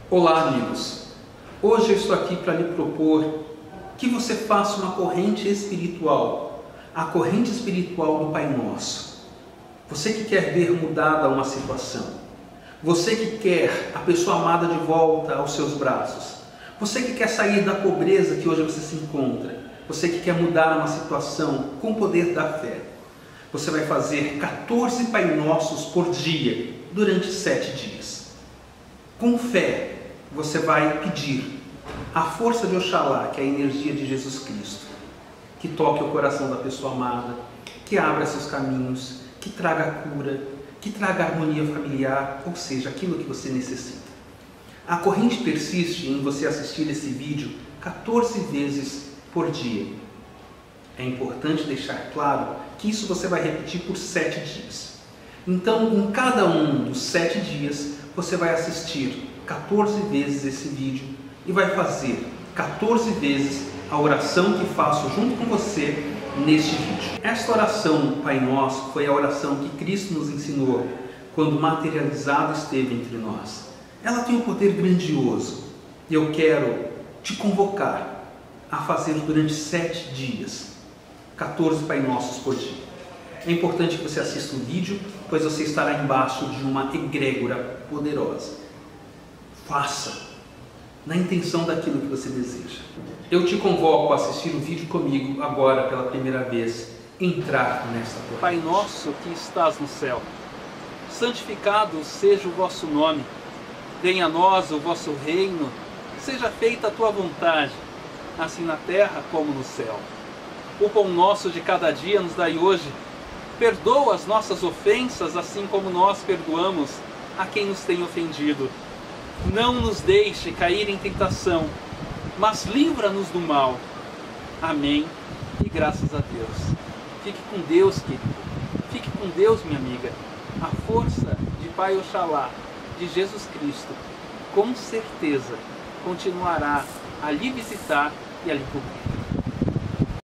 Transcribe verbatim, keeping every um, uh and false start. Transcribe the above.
Olá, amigos! Hoje eu estou aqui para lhe propor que você faça uma corrente espiritual, a corrente espiritual do Pai Nosso. Você que quer ver mudada uma situação, você que quer a pessoa amada de volta aos seus braços, você que quer sair da pobreza que hoje você se encontra, você que quer mudar uma situação com o poder da fé, você vai fazer quatorze Pai Nossos por dia, durante sete dias. Com fé, você vai pedir a força de Oxalá, que é a energia de Jesus Cristo, que toque o coração da pessoa amada, que abra seus caminhos, que traga cura, que traga harmonia familiar, ou seja, aquilo que você necessita. A corrente persiste em você assistir esse vídeo quatorze vezes por dia. É importante deixar claro que isso você vai repetir por sete dias. Então, em cada um dos sete dias, você vai assistir quatorze vezes esse vídeo e vai fazer quatorze vezes a oração que faço junto com você neste vídeo. Esta oração, Pai Nosso, foi a oração que Cristo nos ensinou quando materializado esteve entre nós. Ela tem um poder grandioso e eu quero te convocar a fazer durante sete dias, quatorze Pai Nossos por dia. É importante que você assista o vídeo, pois você estará embaixo de uma egrégora poderosa. Faça, na intenção daquilo que você deseja. Eu te convoco a assistir o vídeo comigo agora pela primeira vez, entrar nesta corrente. Pai nosso que estás no céu, santificado seja o vosso nome. Venha a nós o vosso reino, seja feita a tua vontade, assim na terra como no céu. O pão nosso de cada dia nos dai hoje. Perdoa as nossas ofensas, assim como nós perdoamos a quem nos tem ofendido. Não nos deixe cair em tentação, mas livra-nos do mal. Amém e graças a Deus. Fique com Deus, querido. Fique com Deus, minha amiga. A força de Pai Oxalá, de Jesus Cristo, com certeza continuará a lhe visitar e a lhe cobrir.